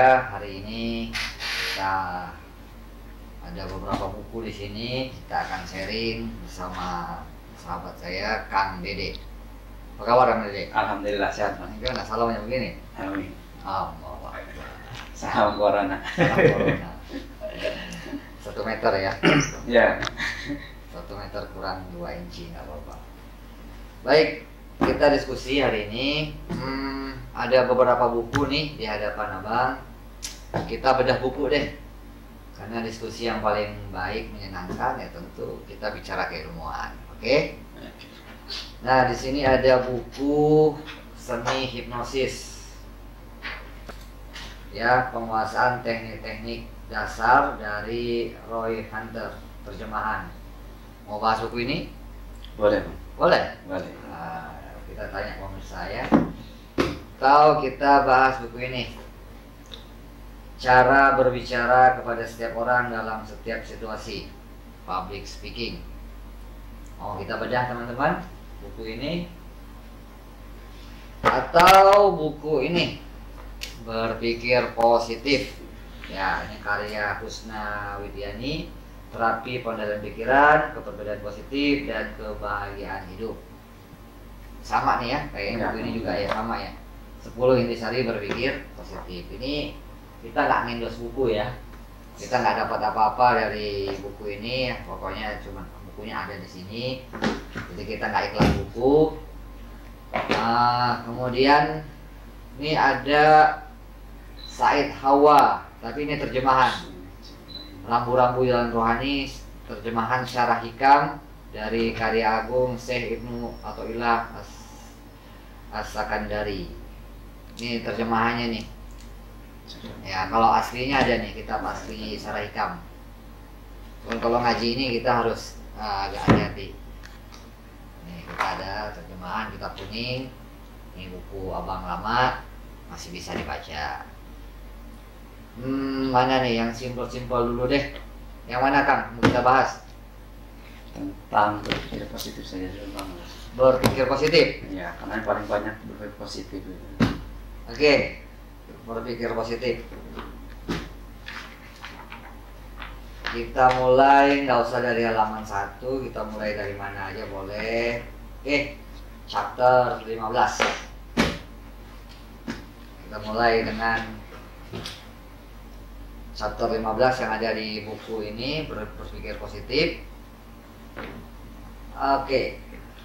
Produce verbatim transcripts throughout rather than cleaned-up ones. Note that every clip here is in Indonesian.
saya hari ini kita ada beberapa buku di sini, kita akan sharing bersama sahabat saya Kang Dede. Apa kabar Kang Dede? Alhamdulillah sehat Mas. Ini kan salamnya begini. Amin. Oh, Salam corona. salam corona. Satu meter ya. Ya. Satu meter kurang dua inci nggak apa-apa. Baik, kita diskusi hari ini. Hmm, ada beberapa buku nih di hadapan abang. Kita bedah buku deh. Karena diskusi yang paling baik menyenangkan ya tentu kita bicara keilmuan. Oke? Nah, di sini ada buku Seni Hipnosis. Ya, penguasaan teknik-teknik dasar dari Roy Hunter, terjemahan. Mau bahas buku ini? Boleh Bang. Boleh? Boleh. Nah, kita tanya pemirsa ya. Tahu kita bahas buku ini. Cara berbicara kepada setiap orang dalam setiap situasi. Public speaking. Mau kita bedah teman-teman buku ini? Atau buku ini? Berpikir Positif. Ya, ini karya Husna Widiani. Terapi pengendalian pikiran, keperbedaan positif, dan kebahagiaan hidup. Sama nih ya, kayak buku ini juga ya, sama ya. sepuluh intisari berpikir positif. Ini kita nggak ngendos buku ya. Kita nggak dapat apa-apa dari buku ini. Pokoknya cuma bukunya ada di sini. Jadi kita nggak iklan buku. Nah, kemudian ini ada Said Hawa, tapi ini terjemahan. Rambu-rambu jalan rohani, terjemahan Syarah Hikam dari karya agung Syekh Ibnu Athaillah As-Sakandari. Ini terjemahannya nih. Ya, kalau aslinya ada nih, kitab asli Syarah Hikam. Cuman kalau ngaji ini kita harus uh, agak hati-hati. Nih, kita ada terjemahan kitab kuning. Ini buku abang lama, masih bisa dibaca. Hmm, mana nih yang simpel-simpel dulu deh. Yang mana Kang? Mau kita bahas Tentang berpikir positif saja dulu Bang. berpikir positif. Ya, karena yang paling banyak berpikir positif itu. Oke, berpikir positif. Kita mulai, nggak usah dari halaman satu, kita mulai dari mana aja boleh. Oke, chapter lima belas. Kita mulai dengan chapter lima belas yang ada di buku ini, berpikir positif. Oke.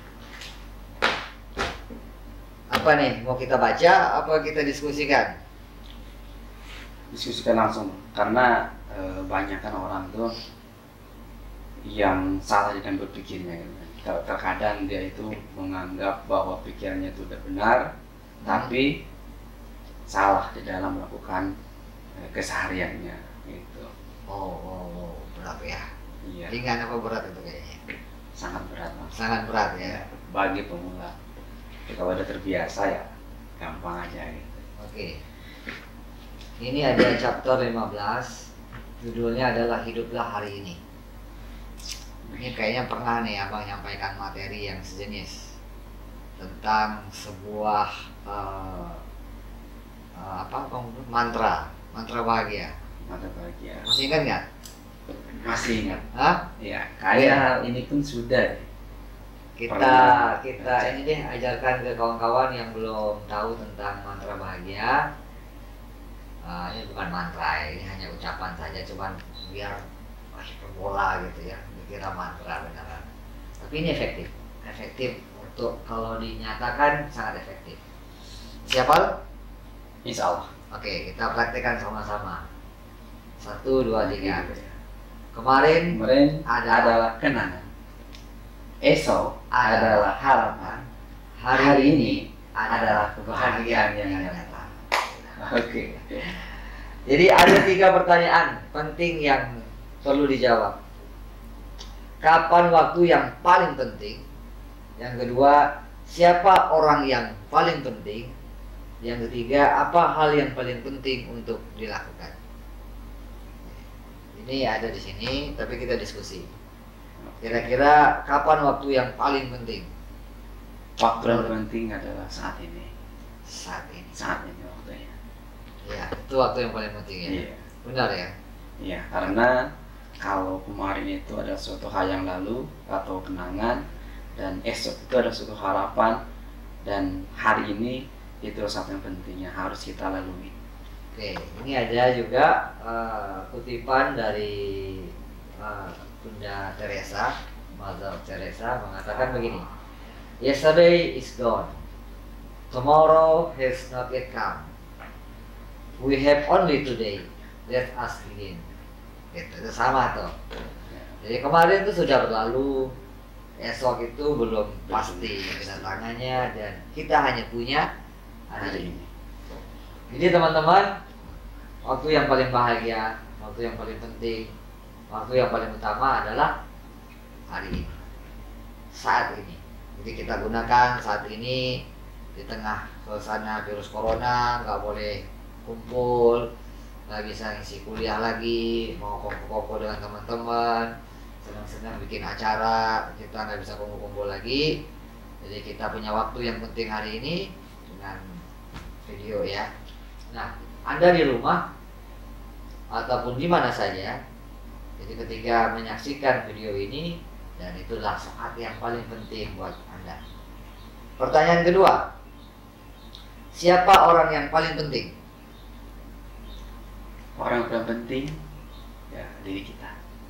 Apa nih? Mau kita baca apa kita diskusikan? Diskusikan langsung karena e, banyak kan orang tuh yang salah dengan berpikirnya gitu. Terkadang dia itu menganggap bahwa pikirannya itu udah benar, hmm. tapi salah di dalam melakukan kesehariannya gitu. Oh, oh, oh, berat ya. Iya. Ringan apa berat itu kayaknya? Sangat berat Mas. Sangat berat ya. Bagi pemula. Jadi, kalau udah terbiasa ya gampang aja gitu. Oke. Ini ada chapter lima belas. Judulnya adalah Hiduplah Hari Ini. Ini kayaknya pernah nih abang nyampaikan materi yang sejenis tentang sebuah uh, uh, apa mantra. Mantra bahagia. Mantra bahagia. Masih ingat nggak? Masih ingat. Hah? Ya, kayak hal ini pun sudah. Kita Pernah. kita ini deh ajarkan ke kawan-kawan yang belum tahu tentang mantra bahagia. Uh, ini bukan mantra, ini hanya ucapan saja, cuman biar hiperbola gitu ya, dikira mantra beneran. Tapi ini efektif, efektif untuk kalau dinyatakan sangat efektif. Siapa? Insya Allah. Oke, kita praktekkan sama-sama. Satu, dua, tiga. Kemarin, Kemarin adalah, adalah kenangan. Esok adalah adalah harapan. hari, Hari ini ini adalah adalah kebahagiaan kebahagiaan yang yang datang. Oke. Jadi ada tiga pertanyaan penting yang perlu dijawab. Kapan waktu yang paling penting? Yang kedua, siapa orang yang paling penting? Yang ketiga, apa hal yang paling penting untuk dilakukan? Ini ada di sini, tapi kita diskusi. Kira-kira kapan waktu yang paling penting? Waktu yang penting adalah saat ini. Saat ini. Saat ini waktunya. Ya, itu waktu yang paling penting ya. Iya. Benar ya. Iya, karena kalau kemarin itu adalah suatu hal yang lalu atau kenangan, dan esok itu adalah suatu harapan, dan hari ini itu satu yang penting yang harus kita lalui. Oke, ini ada juga uh, kutipan dari uh, Bunda Teresa, Mother Teresa mengatakan begini. Yesterday is gone. Tomorrow has not yet come. We have only today. Let us begin. Gitu, itu sama tuh. Jadi kemarin itu sudah berlalu, esok itu belum pasti kedatangannya, dan kita hanya punya hari ini. Jadi teman-teman, waktu yang paling bahagia, waktu yang paling penting, waktu yang paling utama adalah hari ini, saat ini. Jadi kita gunakan saat ini di tengah suasana virus corona, nggak boleh kumpul, nggak bisa ngisi kuliah lagi, mau kumpul-kumpul dengan teman-teman, senang-senang bikin acara, kita nggak bisa kumpul-kumpul lagi. Jadi kita punya waktu yang penting hari ini dengan video ya. Nah, Anda di rumah ataupun di mana saja, jadi ketika menyaksikan video ini, dan itulah saat yang paling penting buat Anda. Pertanyaan kedua, siapa orang yang paling penting? Orang yang paling penting ya diri kita.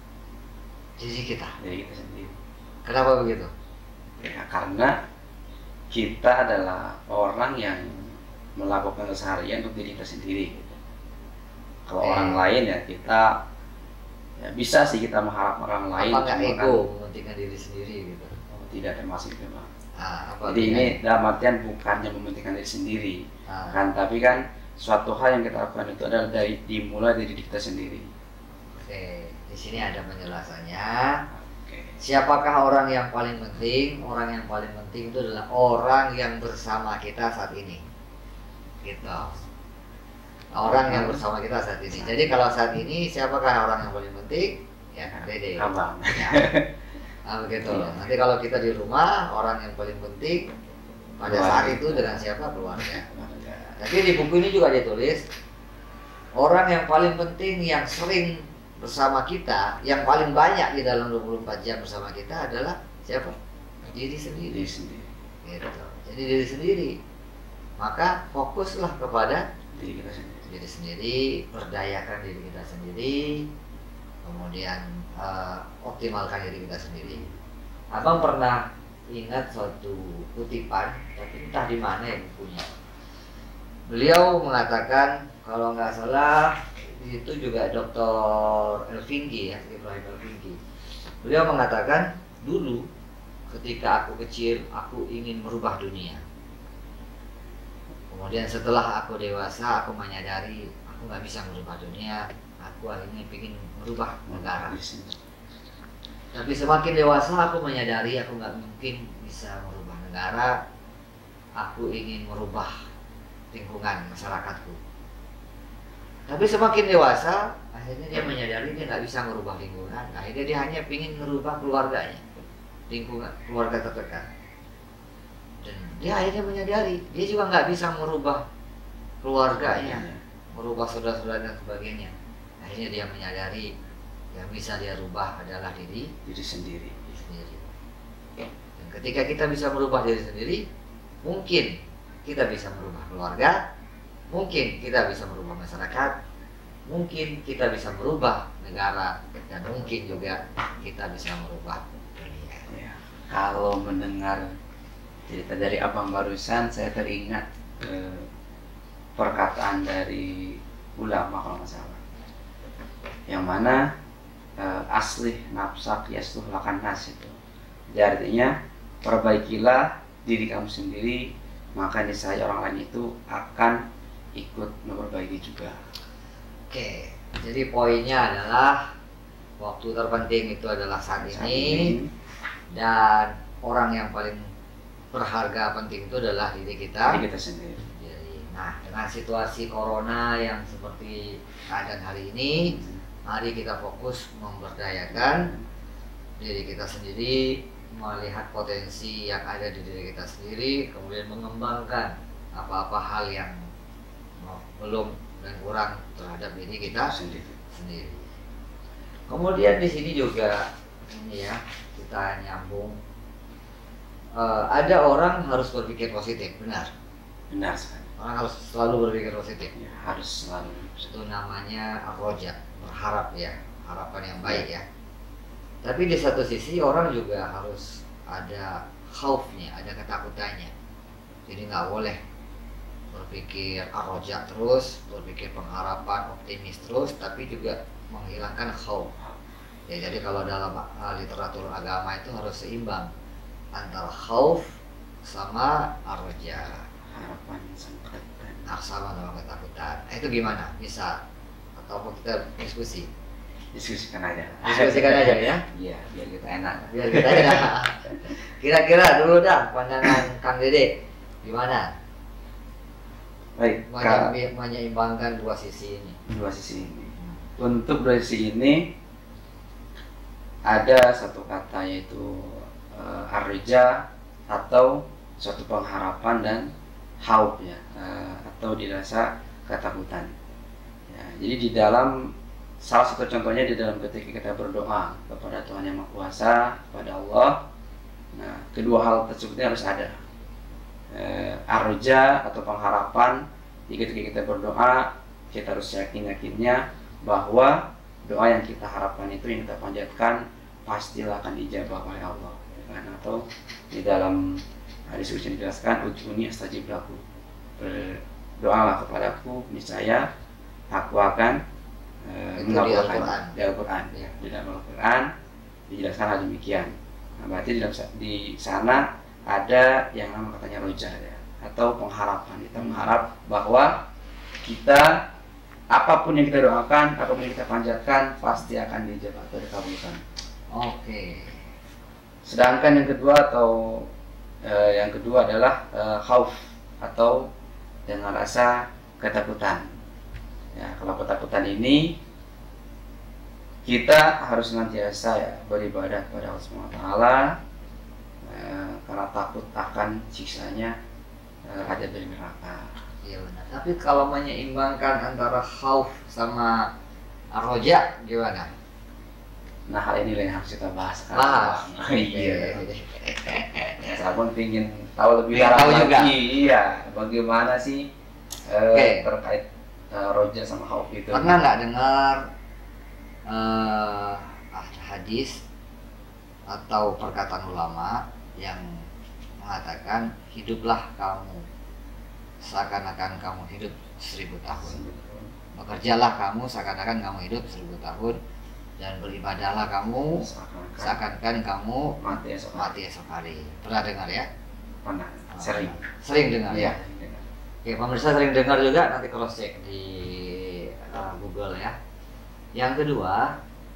Diri kita. Diri kita sendiri. Kenapa begitu? Ya karena kita adalah orang yang melakukan keseharian untuk diri kita sendiri gitu. Kalau Eh. orang lain ya kita ya bisa sih kita mengharap orang lain. Apakah cuma ego mementingkan diri sendiri gitu? kan, oh, tidak termasuk itu Pak. Ah, apa Jadi ini artinya? dalam artian bukannya mementingkan diri sendiri, Ah. kan? Tapi kan suatu hal yang kita lakukan itu adalah dari dimulai dari diri kita sendiri. Oke, di sini ada penjelasannya. Oke. Siapakah orang yang paling penting? Orang yang paling penting itu adalah orang yang bersama kita saat ini. Gitu. Orang yang bersama kita saat ini. Jadi kalau saat ini siapakah orang yang paling penting? Ya, Dede. Abang. Ya. Nah, begitu. Nanti kalau kita di rumah, orang yang paling penting pada saat itu dengan siapa? Keluarga. Tapi di buku ini juga ditulis orang yang paling penting yang sering bersama kita, yang paling banyak di dalam dua puluh empat jam bersama kita adalah siapa? Diri sendiri. Diri sendiri. Gitu. Jadi diri sendiri. Maka fokuslah kepada Diri kita sendiri. diri sendiri, berdayakan diri kita sendiri, kemudian uh, optimalkan diri kita sendiri. Abang pernah ingat suatu kutipan, tapi entah di mana yang punya. Beliau mengatakan, kalau nggak salah itu juga doktor Elvingi ya, Ibrahim Elvingi. Beliau mengatakan, dulu ketika aku kecil, aku ingin merubah dunia. Kemudian setelah aku dewasa, aku menyadari aku nggak bisa merubah dunia. Aku akhirnya ingin merubah negara. Tapi semakin dewasa, aku menyadari aku nggak mungkin bisa merubah negara. Aku ingin merubah lingkungan masyarakatku. Tapi semakin dewasa, akhirnya dia menyadari dia nggak bisa merubah lingkungan. Akhirnya dia hanya ingin merubah keluarganya, lingkungan keluarga terdekat. Dan dia akhirnya menyadari dia juga nggak bisa merubah keluarganya, merubah saudara-saudara dan sebagainya. Akhirnya dia menyadari yang bisa dia rubah adalah diri Diri sendiri. diri sendiri. Dan ketika kita bisa merubah diri sendiri, mungkin kita bisa merubah keluarga, mungkin kita bisa merubah masyarakat, mungkin kita bisa merubah negara, dan mungkin juga kita bisa merubah dunia. Ya. Kalau mendengar cerita dari abang barusan, saya teringat eh, perkataan dari ulama kalau nggak salah, yang mana eh, aslih nafsak yasluh lakan nas itu. Jadi artinya perbaikilah diri kamu sendiri, maka niscaya orang lain itu akan ikut memperbaiki juga. Oke, jadi poinnya adalah waktu terpenting itu adalah saat Saat ini, ini, dan orang yang paling berharga penting itu adalah diri kita. diri kita sendiri. Jadi, nah, dengan situasi corona yang seperti keadaan hari ini, mari kita fokus memberdayakan diri kita sendiri, melihat potensi yang ada di diri kita sendiri, kemudian mengembangkan apa-apa hal yang belum dan kurang terhadap diri kita Sendiri. sendiri. Kemudian di sini juga ini ya, kita nyambung. Uh, ada orang harus berpikir positif, benar? Benar sekali. Orang harus selalu berpikir positif. Ya, harus selalu. Itu namanya ar-roja, berharap ya, harapan yang baik ya. Tapi di satu sisi orang juga harus ada khaufnya, ada ketakutannya. Jadi nggak boleh berpikir ar-roja terus, berpikir pengharapan, optimis terus, tapi juga menghilangkan khauf. Ya, jadi kalau dalam uh, literatur agama itu harus seimbang antara khauf sama ar-roja, Harapan sama ketakutan. sama sama ketakutan. Nah, itu gimana? Bisa atau kita diskusi? Diskusikan aja. Diskusikan aja ya. Iya, biar kita enak. Biar kita enak. Kira-kira dulu dah pandangan Kang Dede gimana? Baik, Kak, Menye- menyeimbangkan dua sisi ini. dua sisi ini. Untuk dua sisi ini ada satu kata yaitu uh, arja atau suatu pengharapan dan haub ya, uh, atau dirasa ketakutan. Ya, jadi di dalam salah satu contohnya di dalam ketika kita berdoa kepada Tuhan Yang Maha Kuasa, kepada Allah. Nah, kedua hal tersebut ini harus ada. Eh, arja atau pengharapan, ketika kita berdoa kita harus yakin-yakinnya bahwa doa yang kita harapkan itu, yang kita panjatkan, pastilah akan dijawab oleh Allah. Kan? Atau di dalam hadis suci dijelaskan, ud'uni astajib lakum. Berdoalah kepadaku, niscaya aku akan Itu di Al-Quran. di Al-Quran ya. Di dalam Al-Quran dijelaskan hal demikian. Nah, berarti di, dalam, di sana ada yang namanya katanya roja ya, atau pengharapan. Kita mengharap bahwa kita apapun yang kita doakan, apapun yang kita panjatkan pasti akan dijawab atau dikabulkan. Oke. Sedangkan yang kedua atau eh, yang kedua adalah eh, khauf atau dengan rasa ketakutan. Ya, kalau ketakutan ini kita harus senantiasa ya beribadah kepada Allah Subhanahu wa taala, eh, karena takut akan siksanya eh, ada dari neraka. Iya benar. Tapi kalau menyeimbangkan antara khauf sama ar-roja gimana? Nah, hal ini yang harus kita bahas sekarang. Bahas. Iya. Saya pun ingin tahu lebih Ingin dalam tahu juga. lagi. Iya, bagaimana sih eh, Oke. terkait eh, roja sama khauf itu? Pernah nggak dengar uh, hadis atau perkataan ulama yang mengatakan hiduplah kamu seakan-akan kamu hidup seribu tahun, bekerjalah kamu seakan-akan kamu hidup seribu tahun, dan beribadahlah kamu Seakan-akan seakan-akan kamu mati esok hari. mati esok hari. Pernah dengar ya? Pernah, sering. Sering dengar ya? Iya. Oke, pemirsa sering dengar juga, nanti cross check di uh, Google ya. Yang kedua,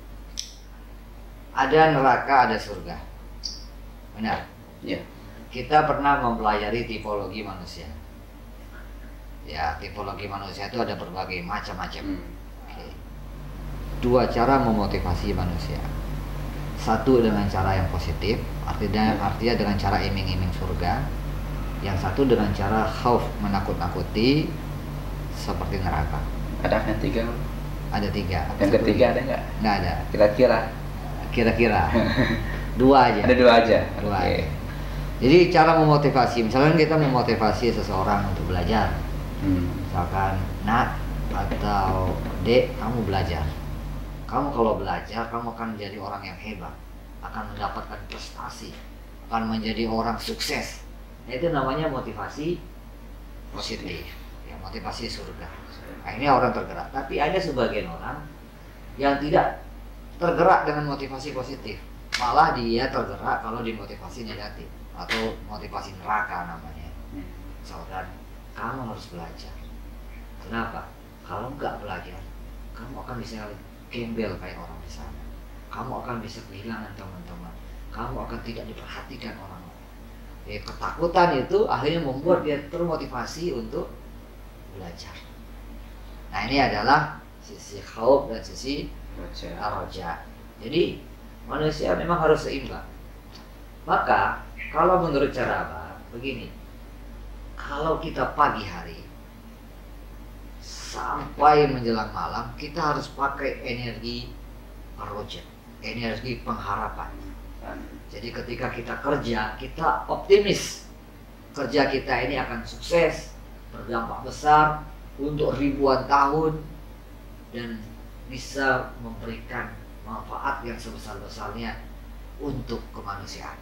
ada neraka, ada surga. Benar? Iya. Kita pernah mempelajari tipologi manusia. Ya, tipologi manusia itu ada berbagai macam-macam. Hmm. Oke. Dua cara memotivasi manusia. Satu dengan cara yang positif, artinya artinya dengan cara iming-iming surga. Yang satu dengan cara khauf, menakut-nakuti seperti neraka. Ada yang tiga. Ada tiga. Yang ketiga ada nggak? Nggak ada. Kira-kira. Kira-kira dua aja. Ada dua aja. Dua Oke. aja. Jadi cara memotivasi, misalnya kita memotivasi seseorang untuk belajar. Hmm. Misalkan, nak atau dek, kamu belajar. Kamu kalau belajar, kamu akan menjadi orang yang hebat, akan mendapatkan prestasi, akan menjadi orang sukses. Nah, itu namanya motivasi positif, ya, motivasi surga. Nah, ini orang tergerak. Tapi ada sebagian orang yang tidak tergerak dengan motivasi positif, malah dia tergerak kalau dimotivasi negatif atau motivasi neraka namanya. Hmm. Saudara, kamu harus belajar. Kenapa? Kalau nggak belajar, kamu akan bisa gembel kayak orang di sana. Kamu akan bisa kehilangan teman-teman. Kamu akan tidak diperhatikan orang. Ya, ketakutan itu akhirnya membuat dia termotivasi untuk belajar. Nah, ini adalah sisi khauf dan sisi Roja. ar-roja. Jadi manusia memang harus seimbang. Maka kalau menurut cara apa? Begini. Kalau kita pagi hari sampai menjelang malam kita harus pakai energi roja, energi pengharapan. Jadi ketika kita kerja, kita optimis kerja kita ini akan sukses, berdampak besar untuk ribuan tahun dan bisa memberikan manfaat yang sebesar-besarnya untuk kemanusiaan.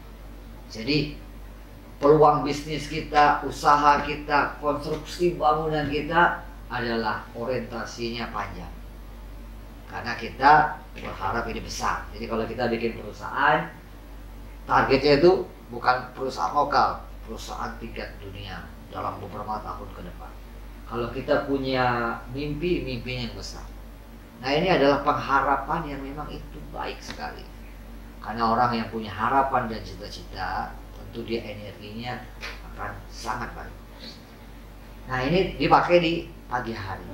Jadi peluang bisnis kita, usaha kita, konstruksi bangunan kita adalah orientasinya panjang. Karena kita berharap ini besar. Jadi kalau kita bikin perusahaan, targetnya itu bukan perusahaan lokal, perusahaan tingkat dunia dalam beberapa tahun ke depan. Kalau kita punya mimpi, mimpinya yang besar. Nah, ini adalah pengharapan yang memang itu baik sekali. Karena orang yang punya harapan dan cita-cita, tentu dia energinya akan sangat baik. Nah, ini dipakai di pagi hari.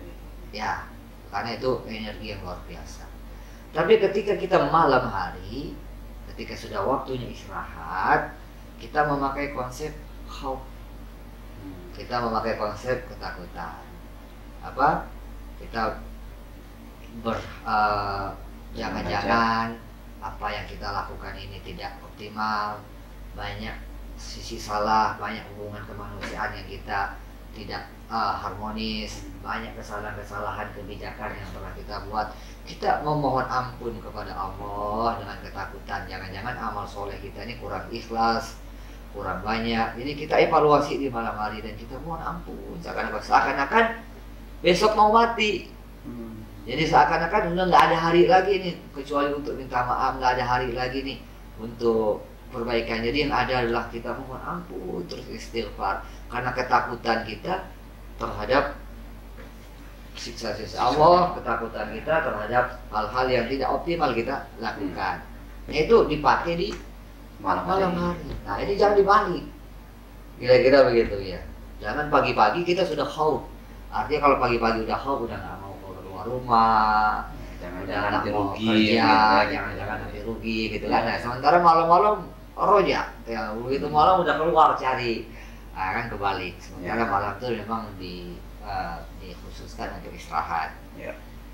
Ya, karena itu energi yang luar biasa. Tapi ketika kita malam hari, ketika sudah waktunya istirahat, kita memakai konsep khauf. Kita memakai konsep ketakutan. Apa? Kita ber uh, jangan-jangan apa yang kita lakukan ini tidak optimal, banyak sisi salah, banyak hubungan kemanusiaan yang kita tidak uh, harmonis, banyak kesalahan-kesalahan kebijakan yang pernah kita buat. Kita memohon ampun kepada Allah dengan ketakutan, jangan-jangan amal soleh kita ini kurang ikhlas, kurang banyak. Jadi kita evaluasi di malam hari dan kita mohon ampun, seakan-akan seakan-akan besok mau mati. Jadi seakan-akan udah nggak ada hari lagi nih kecuali untuk minta maaf, nggak ada hari lagi nih untuk perbaikan. Jadi yang ada adalah kita mohon ampun terus istighfar karena ketakutan kita terhadap siksa-siksa Allah, ketakutan kita terhadap hal-hal yang tidak optimal kita lakukan. Nah, itu dipakai di malam hari. hari. Nah, ini jangan dibalik. Kira-kira begitu ya. Jangan pagi-pagi kita sudah khauf. Artinya kalau pagi-pagi udah khauf, udah nggak mau keluar rumah, jangan-jangan nanti rugi, kerja, jangan-jangan nanti rugi gitu kan. Nah, sementara malam-malam roja, ya begitu malam udah keluar cari, nah, kan kebalik. Sementara malam itu memang di uh, dikhususkan untuk istirahat. Ya.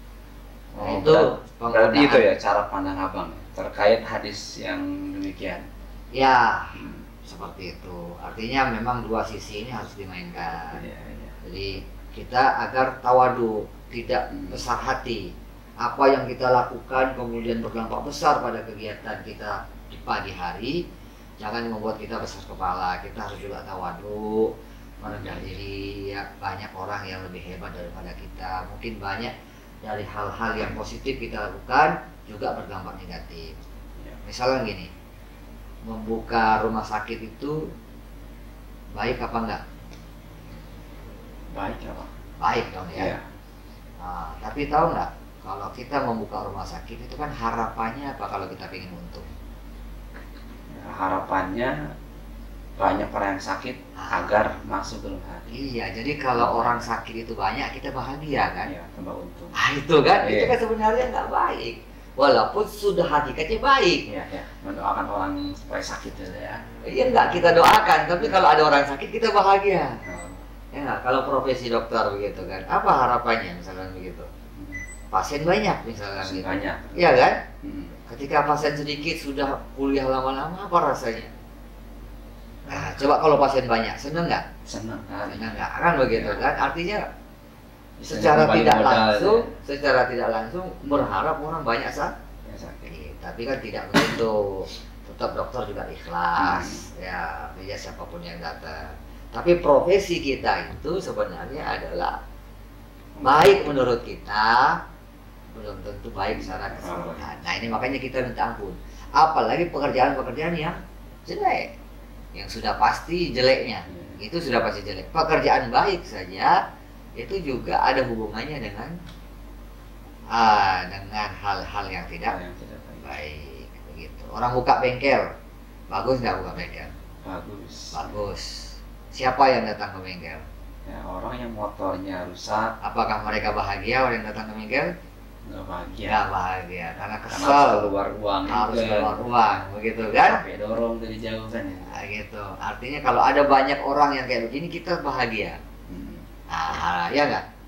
Oh, nah, itu berarti itu ya cara pandang abang terkait hadis yang demikian. Ya, hmm. seperti itu. Artinya memang dua sisi ini harus dimainkan. Ya, ya. Jadi kita agar tawadu, tidak hmm. besar hati. Apa yang kita lakukan kemudian berdampak besar pada kegiatan kita di pagi hari, jangan membuat kita besar kepala. Kita harus juga tawadu, merendah diri. Ya, banyak orang yang lebih hebat daripada kita. Mungkin banyak dari hal-hal yang positif kita lakukan juga berdampak negatif. Misalnya gini, membuka rumah sakit itu baik apa enggak? Baik apa? Baik dong ya. Ya. Nah, tapi tahu nggak, kalau kita membuka rumah sakit itu kan harapannya apa kalau kita ingin untung? Ya, harapannya banyak orang yang sakit ah. agar masuk ke rumah sakit. Iya, jadi kalau orang sakit itu banyak, kita bahagia kan? Iya, tambah untung. Ah, itu kan, iya. itu kan sebenarnya nggak baik. Walaupun sudah hakikatnya baik. Iya, ya. Mendoakan orang supaya sakit itu ya. Iya nggak kita doakan, tapi kalau ada orang sakit kita bahagia. Hmm. Ya nggak, kalau profesi dokter begitu kan, apa harapannya misalkan begitu? Hmm. Pasien banyak misalkan pasien gitu. Banyak. Iya kan? Hmm. Ketika pasien sedikit sudah kuliah lama-lama, apa rasanya? Nah, coba kalau pasien banyak, seneng nggak? Seneng. Seneng nggak? Kan begitu ya. Kan? Artinya secara tidak modal, langsung, ya. secara tidak langsung hmm. berharap orang banyak sakit. sakit. Tapi kan tidak begitu. Tetap dokter juga ikhlas, hmm. ya, ya siapapun yang datang. Tapi profesi kita itu sebenarnya adalah baik menurut kita, belum tentu baik secara keseluruhan. Nah, ini makanya kita minta ampun. Apalagi pekerjaan-pekerjaan yang jelek, yang sudah pasti jeleknya, itu sudah pasti jelek. Pekerjaan baik saja itu juga ada hubungannya dengan ah, dengan hal-hal yang tidak, yang tidak baik. Begitu. Orang buka bengkel, bagus nggak buka bengkel? Bagus. Bagus. Siapa yang datang ke bengkel? Ya, orang yang motornya rusak. Apakah mereka bahagia orang yang datang ke bengkel? Nggak bahagia. Nggak bahagia, karena kesel. Karena keluar uang. Harus keluar uang, begitu kan? Sampai dorong dari jauh kan ya. Nah, gitu. Artinya kalau ada banyak orang yang kayak begini, kita bahagia. Hmm. Nah, ya nggak?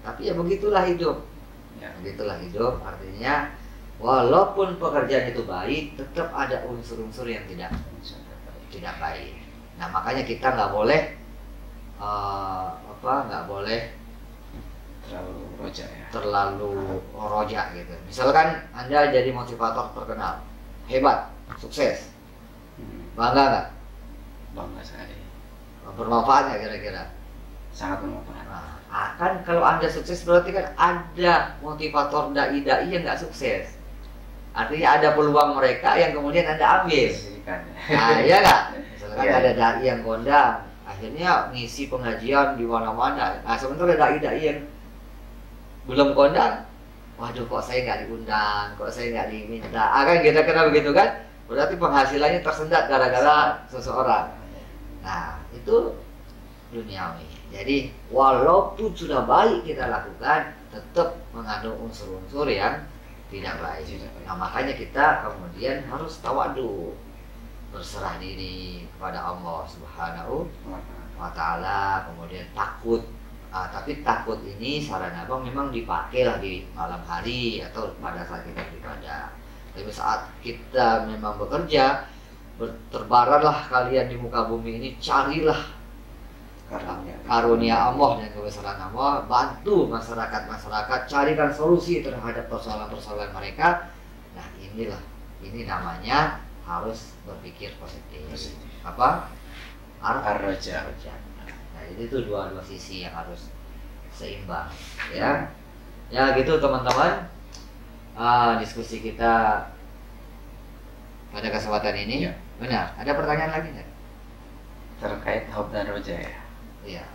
Tapi ya begitulah hidup. Ya, begitulah hidup. Artinya walaupun pekerjaan itu baik, tetap ada unsur-unsur yang tidak tidak baik. Nah makanya kita nggak boleh uh, apa nggak boleh terlalu roja ya. Terlalu roja gitu. Misalkan Anda jadi motivator terkenal, hebat, sukses, hmm. bangga nggak? Bangga sekali. Bermanfaat nggak kira-kira? Sangat bermanfaat. Nah, kan kalau Anda sukses berarti kan ada motivator dai-dai yang nggak sukses. Artinya ada peluang mereka yang kemudian Anda ambil. Nah, iya nggak? Misalkan ya, ada dai yang kondang, akhirnya ngisi pengajian di mana-mana. Nah, sementara dai-dai yang belum kondang, waduh kok saya nggak diundang, kok saya nggak diminta. Ah, kan kita kena begitu kan? Berarti penghasilannya tersendat gara-gara seseorang. Nah, itu duniawi. Jadi walaupun sudah baik kita lakukan, tetap mengandung unsur-unsur yang tidak baik. Nah makanya kita kemudian harus tawadu, berserah diri kepada Allah Subhanahu wa Ta'ala, kemudian takut. Ah, tapi takut ini saran abang memang dipakai lah di malam hari atau pada saat kita beribadah. Tapi saat kita memang bekerja, terbaranlah kalian di muka bumi ini, carilah karunia, karunia Allah dan kebesaran Allah, bantu masyarakat-masyarakat, carikan solusi terhadap persoalan-persoalan mereka. Nah inilah, ini namanya harus berpikir positif. positif. Apa? Ar-roja. Nah itu tuh dua-dua sisi yang harus seimbang, ya. Ya gitu teman-teman. Ah, diskusi kita pada kesempatan ini, ya. Benar. Ada pertanyaan lagi nggak? Terkait hob dan roja ya. Iya.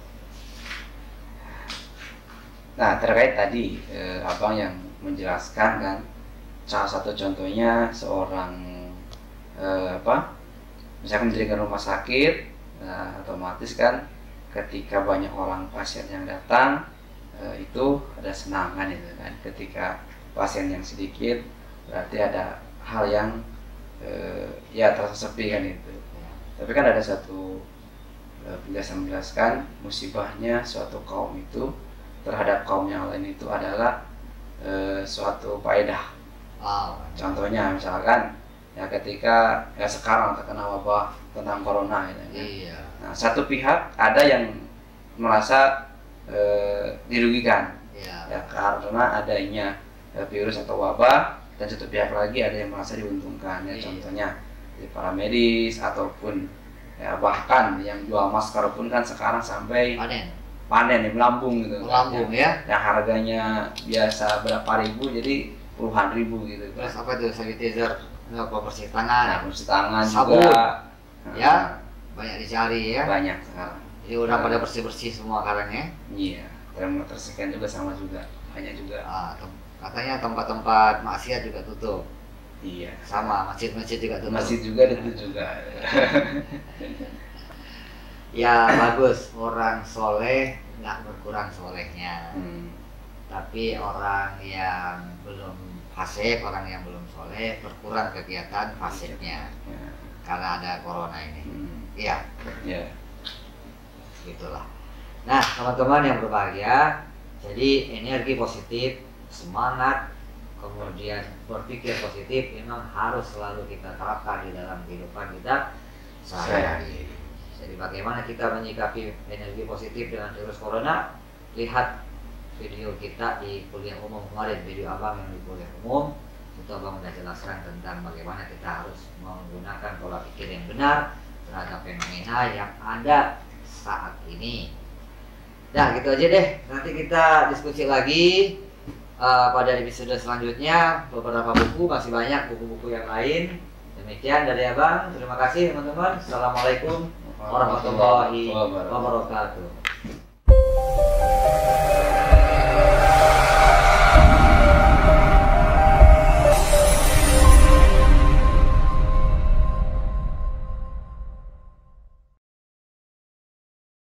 Nah terkait tadi eh, abang yang menjelaskan kan, salah satu contohnya seorang eh, apa, misalkan mendirikan rumah sakit, nah, otomatis kan ketika banyak orang pasien yang datang eh, itu ada senangan itu kan. Ketika pasien yang sedikit berarti ada hal yang eh, ya terasa sepi kan itu. Tapi kan ada satu penjelasan menjelaskan musibahnya suatu kaum itu terhadap kaum yang lain itu adalah e, suatu faedah. Wow. Contohnya misalkan ya ketika ya sekarang terkena wabah tentang corona gitu, kan? Iya. Nah, satu pihak ada yang merasa e, dirugikan iya. Ya karena adanya e, virus atau wabah, dan satu pihak lagi ada yang merasa diuntungkan ya, iya. Contohnya di para medis ataupun ya bahkan yang jual masker pun kan sekarang sampai panen panen ya, melambung gitu melambung kan, ya. Yang harganya biasa berapa ribu jadi puluhan ribu gitu. Terus apa tuh sanitizer, pembersih tangan, nah, pembersih tangan sabun juga, ya nah, banyak dicari ya. Banyak sekarang. Jadi udah nah, pada bersih-bersih semua sekarang ya. Iya. Termometer sekian juga sama juga, banyak juga. Ah, tem katanya tempat-tempat maksiat juga tutup. Iya. Sama masjid-masjid juga tutup. Masjid juga itu juga. Ya bagus, orang soleh nggak berkurang solehnya. Hmm. Tapi orang yang belum fasik, orang yang belum soleh berkurang kegiatan fasiknya. Ya. Karena ada corona ini. Iya. Hmm. Ya. Gitulah. Nah teman-teman yang berbahagia, jadi energi positif, semangat, kemudian berpikir positif memang harus selalu kita terapkan di dalam kehidupan kita sehari-hari. Jadi bagaimana kita menyikapi energi positif dengan virus corona? Lihat video kita di kuliah umum kemarin, video abang yang di kuliah umum, itu abang sudah jelaskan tentang bagaimana kita harus menggunakan pola pikir yang benar terhadap fenomena yang ada saat ini. Nah gitu aja deh, nanti kita diskusi lagi. Uh, pada episode selanjutnya beberapa buku, masih banyak buku-buku yang lain. Demikian dari abang, terima kasih teman-teman. Assalamualaikum warahmatullahi wabarakatuh.